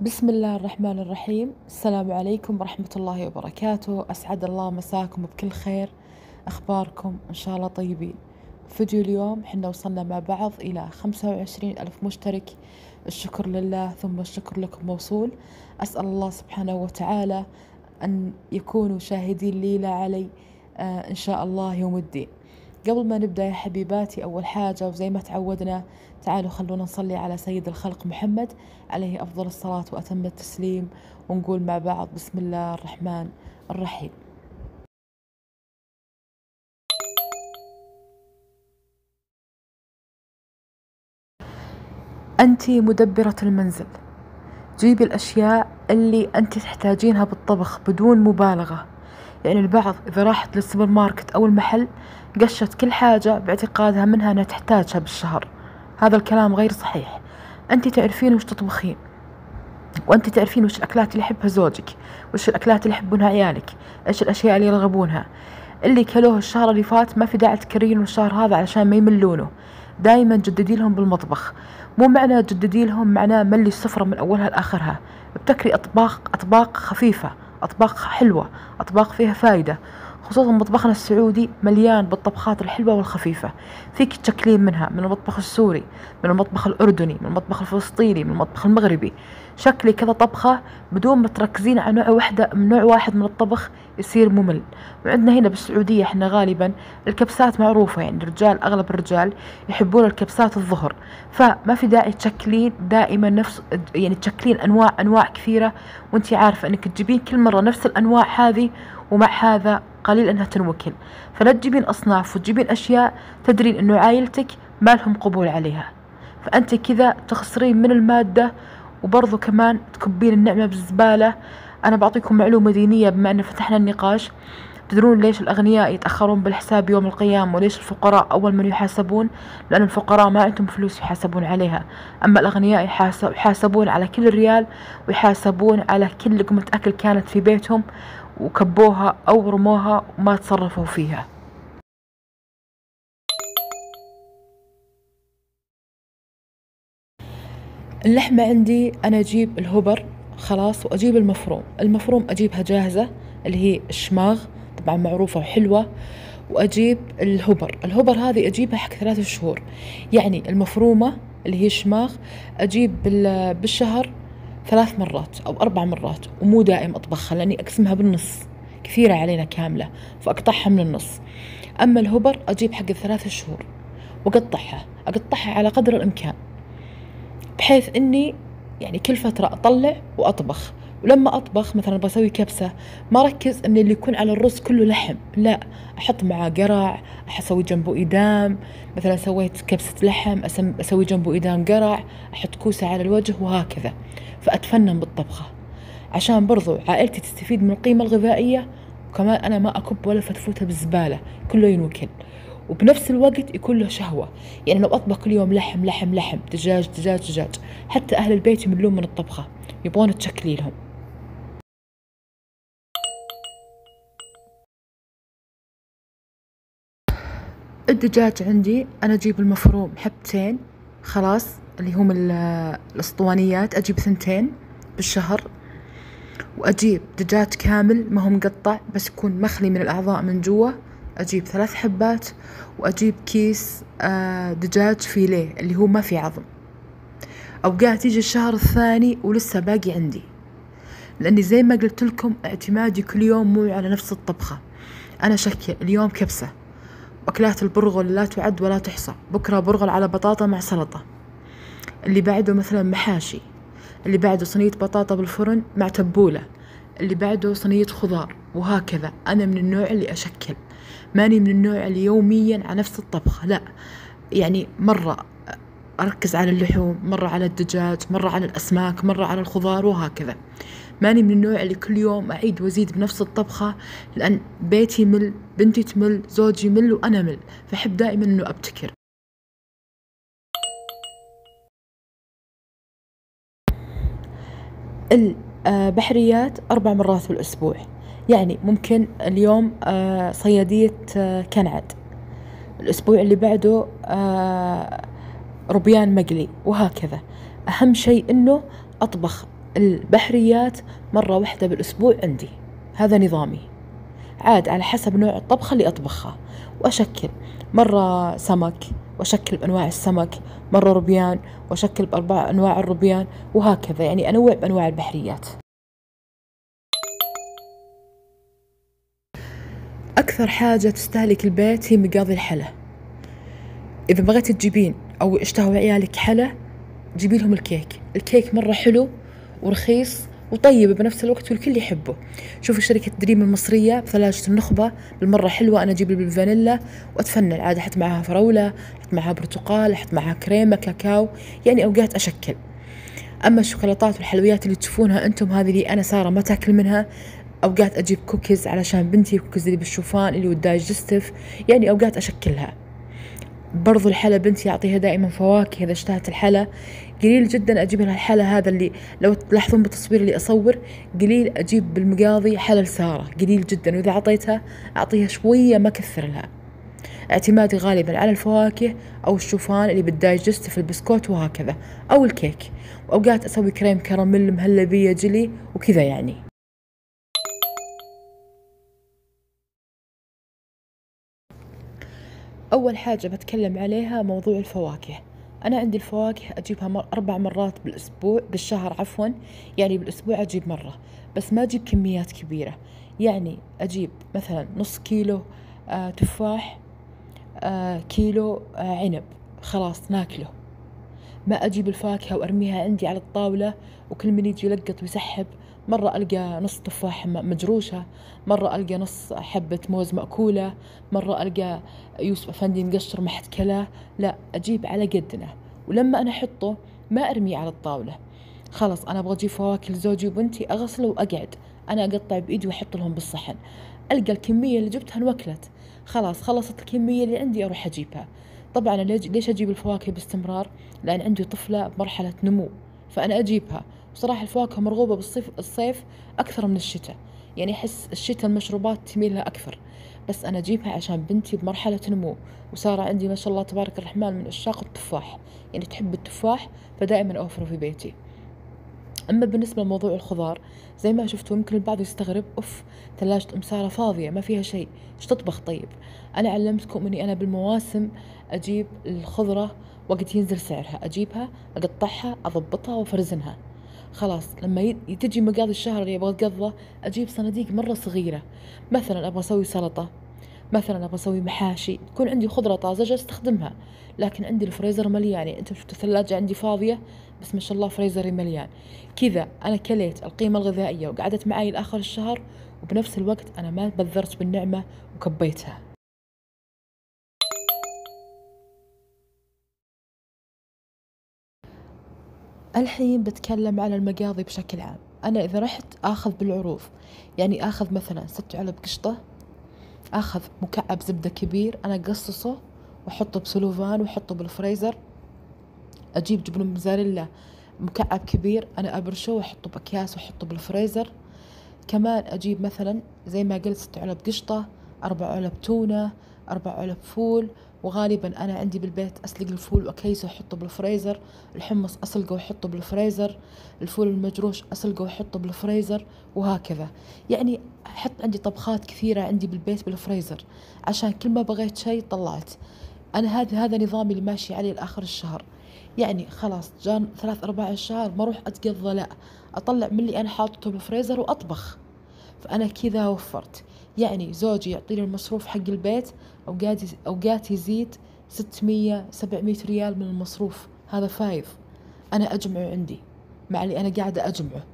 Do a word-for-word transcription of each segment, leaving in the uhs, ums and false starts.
بسم الله الرحمن الرحيم. السلام عليكم ورحمة الله وبركاته. أسعد الله مساكم بكل خير. أخباركم إن شاء الله طيبين. فيديو اليوم حنا وصلنا مع بعض إلى خمسة وعشرين ألف مشترك. الشكر لله ثم الشكر لكم موصول. أسأل الله سبحانه وتعالى أن يكونوا شاهدين لي لا علي آه إن شاء الله يوم الدين. قبل ما نبدأ يا حبيباتي، أول حاجة وزي ما تعودنا تعالوا خلونا نصلي على سيد الخلق محمد عليه أفضل الصلاة وأتم التسليم، ونقول مع بعض بسم الله الرحمن الرحيم. أنت مدبرة المنزل، جيبي الأشياء اللي أنت تحتاجينها بالطبخ بدون مبالغة. يعني البعض إذا راحت للسوبر ماركت أو المحل قشت كل حاجة باعتقادها منها أنها تحتاجها بالشهر. هذا الكلام غير صحيح. أنت تعرفين وش تطبخين، وأنت تعرفين وش الأكلات اللي يحبها زوجك، وش الأكلات اللي يحبونها عيالك، إيش الأشياء اللي يرغبونها. اللي كلوه الشهر اللي فات ما في داعي تكررين الشهر هذا علشان ما يملونه. دايما جددي لهم بالمطبخ. مو معنى جددي لهم معناه ملي السفرة من أولها لآخرها. ابتكري أطباق أطباق خفيفة، أطباق حلوة، أطباق فيها فايدة. خصوصا مطبخنا السعودي مليان بالطبخات الحلوة والخفيفة، فيك تشكلين منها من المطبخ السوري، من المطبخ الأردني، من المطبخ الفلسطيني، من المطبخ المغربي. شكلي كذا طبخة بدون ما تركزين على نوع واحدة من نوع واحد من الطبخ يصير ممل. وعندنا هنا بالسعودية احنا غالبا الكبسات معروفة، يعني الرجال أغلب الرجال يحبون الكبسات الظهر، فما في داعي تشكلين دائما نفس يعني تشكلين أنواع أنواع كثيرة وانتي عارفة انك تجيبين كل مرة نفس الأنواع هذه، ومع هذا قليل انها تنوكل. فلا تجيبين أصناف وتجيبين أشياء تدرين انه عائلتك ما لهم قبول عليها، فأنت كذا تخسرين من المادة وبرضو كمان تكبين النعمة بالزبالة. أنا بعطيكم معلومة دينية بما أن فتحنا النقاش. تدرون ليش الأغنياء يتأخرون بالحساب يوم القيامة، وليش الفقراء أول من يحاسبون؟ لأن الفقراء ما عندهم فلوس يحاسبون عليها، أما الأغنياء يحاسبون على كل ريال، ويحاسبون على كل لقمة أكل كانت في بيتهم وكبوها أو رموها وما تصرفوا فيها. اللحمة عندي أنا أجيب الهبر خلاص، وأجيب المفروم. المفروم أجيبها جاهزة اللي هي الشماغ، طبعا معروفة وحلوة. وأجيب الهبر الهبر هذه أجيبها حق ثلاثة شهور. يعني المفرومة اللي هي الشماغ أجيب بالشهر ثلاث مرات أو أربع مرات، ومو دائم أطبخها لأني أقسمها بالنص، كثيرة علينا كاملة فأقطعها من النص. أما الهبر أجيب حق الثلاثة شهور وأقطعها أقطعها على قدر الإمكان، بحيث اني يعني كل فترة اطلع واطبخ. ولما اطبخ مثلا بسوي كبسة ما ركز ان اللي يكون على الرز كله لحم، لا، احط معاه قرع، اسوي جنبه ايدام. مثلا سويت كبسة لحم اسوي جنبه ايدام قرع، احط كوسة على الوجه وهكذا. فاتفنن بالطبخة عشان برضو عائلتي تستفيد من القيمة الغذائية، وكمان انا ما اكب ولا فتفوتها بالزبالة، كله ينوكل. وبنفس الوقت يكون له شهوة. يعني لو أطبخ كل يوم لحم لحم لحم دجاج دجاج دجاج، حتى أهل البيت يملون من الطبخة، يبغون تشكلي لهم. الدجاج عندي أنا أجيب المفروم حبتين خلاص، اللي هم الأسطوانيات، أجيب ثنتين بالشهر. وأجيب دجاج كامل ما هو مقطع بس يكون مخلي من الأعضاء من جوا، أجيب ثلاث حبات. وأجيب كيس دجاج فيليه اللي هو ما في عظم. أوقات يجي الشهر الثاني ولسه باقي عندي، لأني زي ما قلت لكم اعتمادي كل يوم مو على نفس الطبخة. أنا شكل اليوم كبسة، وأكلات البرغل لا تعد ولا تحصى. بكرة برغل على بطاطا مع سلطة، اللي بعده مثلا محاشي، اللي بعده صينية بطاطا بالفرن مع تبولة، اللي بعده صينية خضار، وهكذا. أنا من النوع اللي أشكل، ماني من النوع اللي يوميا على نفس الطبخة، لا. يعني مرة أركز على اللحوم، مرة على الدجاج، مرة على الأسماك، مرة على الخضار، وهكذا. ماني من النوع اللي كل يوم أعيد وأزيد بنفس الطبخة، لأن بيتي مل، بنتي تمل، زوجي مل، وأنا مل. فأحب دائما أنه أبتكر. البحريات أربع مرات بالأسبوع، يعني ممكن اليوم صيادية كنعد، الأسبوع اللي بعده ربيان مقلي، وهكذا. أهم شيء إنه أطبخ البحريات مرة واحدة بالأسبوع عندي، هذا نظامي، عاد على حسب نوع الطبخة اللي أطبخها. وأشكل مرة سمك وأشكل بأنواع السمك، مرة ربيان وأشكل بأربع أنواع الربيان، وهكذا يعني أنوع بأنواع البحريات. أكثر حاجة تستهلك البيت هي مقاضي الحلا. إذا بغيت تجيبين أو اشتهوا عيالك حلا، جيبي لهم الكيك. الكيك مرة حلو ورخيص وطيب بنفس الوقت والكل يحبه. شوفوا شركة دريم المصرية بثلاجة النخبة بالمرة حلوة، أنا أجيب بالفانيلا وأتفنن عادة، أحط معها فراولة، أحط معها برتقال، أحط معها كريمة كاكاو، يعني أوقات أشكل. أما الشوكولاتات والحلويات اللي تشوفونها أنتم هذه اللي أنا سارة ما تاكل منها، أوقات أجيب كوكيز علشان بنتي، كوكيز اللي بالشوفان اللي والدايجستيف، يعني أوقات أشكلها. برضو الحلا بنتي أعطيها دائما فواكه، إذا اشتهت الحلا قليل جدا أجيب لها الحلا هذا اللي لو تلاحظون بالتصوير اللي أصور، قليل أجيب بالمقاضي حلا لسارة، قليل جدا. وإذا أعطيتها أعطيها شوية ما كثر لها. اعتمادي غالبا على الفواكه أو الشوفان اللي بالدايجست في البسكوت وهكذا، أو الكيك. وأوقات أسوي كريم كراميل مهلبية جلي وكذا يعني. أول حاجة بتكلم عليها موضوع الفواكه. أنا عندي الفواكه أجيبها مر أربع مرات بالأسبوع بالشهر عفوا، يعني بالأسبوع أجيب مرة، بس ما أجيب كميات كبيرة. يعني أجيب مثلا نص كيلو آه تفاح، آه كيلو آه عنب، خلاص ناكله. ما أجيب الفاكهة وأرميها عندي على الطاولة وكل من يجي يلقط ويسحب. مرة ألقى نص تفاحة مجروشة، مرة ألقى نص حبة موز مأكولة، مرة ألقى يوسف أفندي مقشر ما حد كلاه. لا، أجيب على قدنا، ولما أنا أحطه ما أرميه على الطاولة. خلاص أنا أبغى أجيب فواكه لزوجي وبنتي، أغسله وأقعد أنا أقطع بإيدي وأحط لهم بالصحن. ألقى الكمية اللي جبتها انوكلت، خلاص خلصت الكمية اللي عندي أروح أجيبها. طبعا ليش أجيب الفواكه باستمرار؟ لأن عندي طفلة بمرحلة نمو، فأنا أجيبها. بصراحة الفواكه مرغوبة بالصيف الصيف أكثر من الشتاء، يعني أحس الشتاء المشروبات تميل لها أكثر، بس أنا أجيبها عشان بنتي بمرحلة نمو. وسارة عندي ما شاء الله تبارك الرحمن من عشاق التفاح، يعني تحب التفاح، فدائما أوفره في بيتي. أما بالنسبة لموضوع الخضار، زي ما شفتوا يمكن البعض يستغرب، أوف ثلاجة أم سارة فاضية ما فيها شيء، إيش تطبخ؟ طيب أنا علمتكم إني أنا بالمواسم أجيب الخضرة وقت ينزل سعرها، أجيبها أقطعها أضبطها وأفرزنها. خلاص لما تجي مقاضي الشهر اللي أبغى أتقضى، أجيب صناديق مرة صغيرة. مثلا أبغى أسوي سلطة، مثلا أبغى أسوي محاشي، تكون عندي خضرة طازجة استخدمها، لكن عندي الفريزر مليان. يعني أنتم شفتوا الثلاجة عندي فاضية، بس ما شاء الله فريزري مليان. كذا أنا كليت القيمة الغذائية وقعدت معي لآخر الشهر، وبنفس الوقت أنا ما بذرت بالنعمة وكبيتها. الحين بتكلم على المقاضي بشكل عام. أنا إذا رحت آخذ بالعروض، يعني آخذ مثلا ست علب قشطة، آخذ مكعب زبدة كبير أنا أقصصه وأحطه بسلوفان وأحطه بالفريزر. أجيب جبن موزاريلا مكعب كبير أنا أبرشه وأحطه بأكياس وأحطه بالفريزر. كمان أجيب مثلا زي ما قلت ست علب قشطة، أربع علب تونة، أربع علب فول. وغالبا أنا عندي بالبيت أسلق الفول وأكيسه وأحطه بالفريزر، الحمص أسلقه وأحطه بالفريزر، الفول المجروش أسلقه وأحطه بالفريزر، وهكذا. يعني أحط عندي طبخات كثيرة عندي بالبيت بالفريزر، عشان كل ما بغيت شيء طلعت. أنا هذا هذا نظامي اللي ماشي عليه لآخر الشهر. يعني خلاص جان ثلاث أرباع الشهر ما أروح أتقضى، لا، أطلع من اللي أنا حاطته بالفريزر وأطبخ. فأنا كذا وفرت. يعني زوجي يعطيني المصروف حق البيت، أوقات أوقات يزيد ستمية سبعمية ريال من المصروف، هذا فايض أنا أجمعه عندي مع اللي أنا قاعدة أجمعه.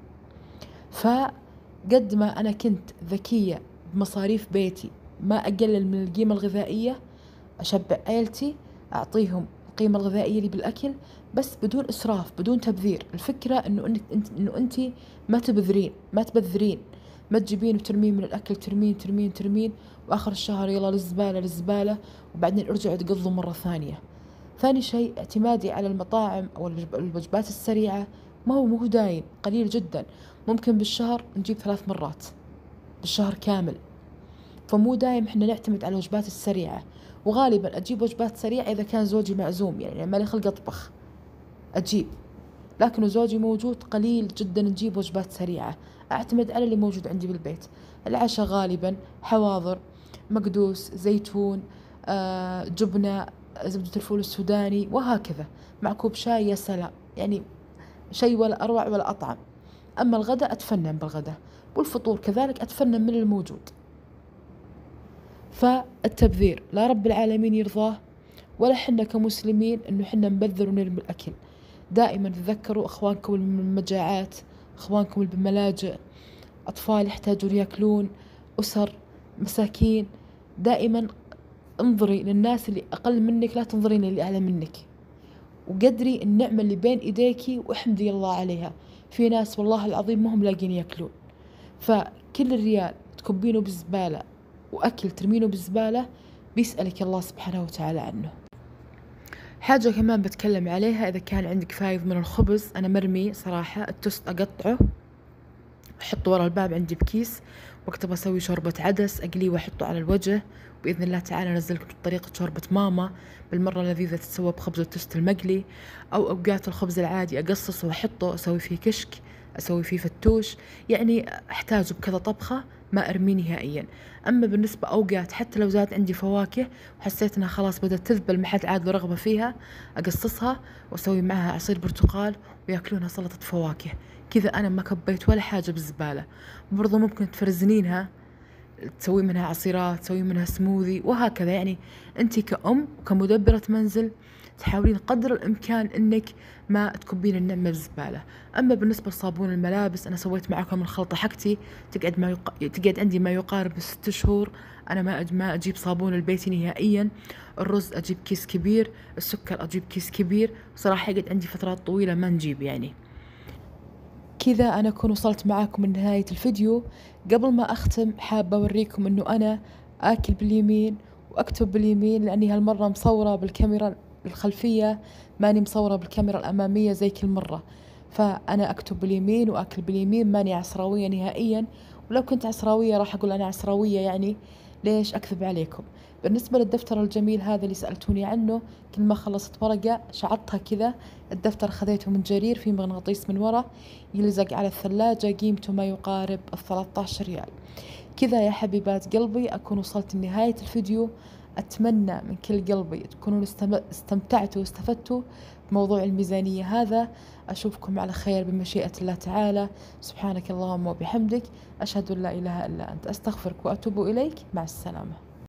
فقد ما أنا كنت ذكية بمصاريف بيتي، ما أقلل من القيمة الغذائية، أشبع عيلتي، أعطيهم القيمة الغذائية اللي بالأكل، بس بدون إسراف بدون تبذير. الفكرة إنه أنت إنه أنت ما تبذرين ما تبذرين ما تجيبين وترمين من الأكل، ترمين ترمين ترمين وآخر الشهر يلا للزبالة للزبالة، وبعدين ارجعوا تقضوا مرة ثانية. ثاني شيء اعتمادي على المطاعم أو الوجبات السريعة ما هو مو دايم، قليل جدا. ممكن بالشهر نجيب ثلاث مرات بالشهر كامل، فمو دايم احنا نعتمد على الوجبات السريعة. وغالبا أجيب وجبات سريعة إذا كان زوجي معزوم، يعني ما لي خلق أطبخ أجيب. لكن زوجي موجود قليل جدا نجيب وجبات سريعة، أعتمد على اللي موجود عندي بالبيت. العشاء غالبا حواضر، مقدوس، زيتون، آه، جبنة، زبدة الفول السوداني، وهكذا، مع كوب شاي يا سلام، يعني شيء ولا أروع ولا أطعم. أما الغداء أتفنن بالغداء، والفطور كذلك أتفنن من الموجود. فالتبذير لا رب العالمين يرضاه، ولا حنا كمسلمين إنه حنا نبذر ونرمي الأكل. دائما تذكروا أخوانكم المجاعات، أخوانكم اللي بالملاجئ، أطفال يحتاجون يأكلون، أسر مساكين. دائما انظري للناس اللي أقل منك، لا تنظرين للي أعلى منك، وقدري النعمة اللي بين إيديكي واحمدي الله عليها. في ناس والله العظيم ما هم لاقين يأكلون، فكل الريال تكبينه بالزبالة وأكل ترمينه بالزبالة بيسألك الله سبحانه وتعالى عنه. حاجة كمان بتكلم عليها، إذا كان عندك فايض من الخبز، أنا مرمي صراحة التوست أقطعه أحطه ورا الباب عندي بكيس، وقت بسوي شوربة عدس أقليه وأحطه على الوجه. بإذن الله تعالى أنزلكم طريقة شوربة ماما بالمرة لذيذة، تتسوى بخبز التوست المقلي. أو أوقات الخبز العادي أقصصه وأحطه، أسوي فيه كشك، أسوي فيه فتوش، يعني أحتاجه بكذا طبخة، ما أرميه نهائيا. أما بالنسبة أوقات حتى لو زاد عندي فواكه وحسيت أنها خلاص بدأت تذبل ما حد عاد له رغبة فيها، أقصصها وأسوي معها عصير برتقال ويأكلونها سلطة فواكه. كذا أنا ما كبيت ولا حاجة بالزبالة. برضو ممكن تفرزنينها، تسوي منها عصيرات، تسوي منها سموذي، وهكذا. يعني أنت كأم وكمدبرة منزل تحاولين قدر الإمكان أنك ما تكبين النعمة بالزبالة. أما بالنسبة لصابون الملابس، أنا سويت معكم الخلطة حقتي تقعد ما يق... تقعد عندي ما يقارب ست شهور. أنا ما أج... ما أجيب صابون البيتي نهائيا. الرز أجيب كيس كبير، السكر أجيب كيس كبير، صراحة يقعد عندي فترات طويلة ما نجيب. يعني كذا أنا أكون وصلت معاكم من نهاية الفيديو. قبل ما أختم حابة أوريكم أنه أنا آكل باليمين وأكتب باليمين، لأني هالمرة مصورة بالكاميرا الخلفية، ماني مصورة بالكاميرا الأمامية زي كل مرة. فأنا أكتب باليمين وأكل باليمين، ماني عسراوية نهائيا. ولو كنت عسراوية راح أقول أنا عسراوية، يعني ليش أكذب عليكم. بالنسبة للدفتر الجميل هذا اللي سألتوني عنه، كل ما خلصت ورقة شعطها كذا. الدفتر خذيته من جرير، في مغناطيس من ورا يلزق على الثلاجة، قيمته ما يقارب الثلاثة عشر ريال. كذا يا حبيبات قلبي أكون وصلت لنهاية الفيديو. أتمنى من كل قلبي تكونوا استمتعتوا واستفدتوا بموضوع الميزانية هذا. أشوفكم على خير بمشيئة الله تعالى. سبحانك اللهم وبحمدك، أشهد أن لا إله إلا أنت، أستغفرك وأتوب إليك. مع السلامة.